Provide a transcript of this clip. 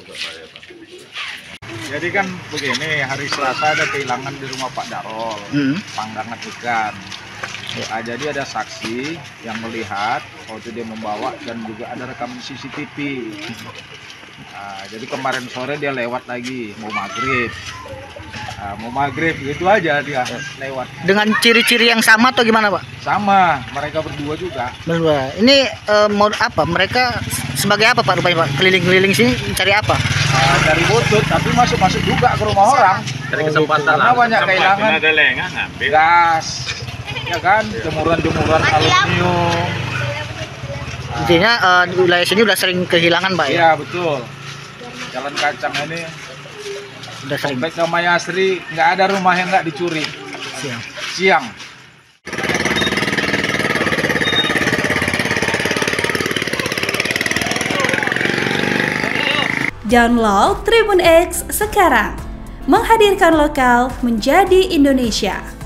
Jadi kan begini, hari Selasa ada kehilangan di rumah Pak Darol, panggangan ikan. Jadi ada saksi yang melihat waktu dia membawa dan juga ada rekaman CCTV. Jadi kemarin sore dia lewat lagi, mau maghrib gitu aja dia lewat. Dengan ciri-ciri yang sama atau gimana, Pak? Sama, mereka berdua juga. Berdua. Ini mau apa? Mereka sebagai apa, Pak? Rupanya, Pak? Keliling-keliling sini mencari apa? Dari butut, tapi masuk juga ke rumah orang. Dari kesempatan Karena banyak kehilangan ada lengan ngambil gas, ya kan, jemuran-jemuran aluminium. Intinya di wilayah sini udah sering kehilangan, Pak, ya? Iya betul. Jalan Kacang ini Udah sering. Komplek namanya Asri, nggak ada rumah yang nggak dicuri siang. Download Tribun X sekarang, menghadirkan lokal menjadi Indonesia.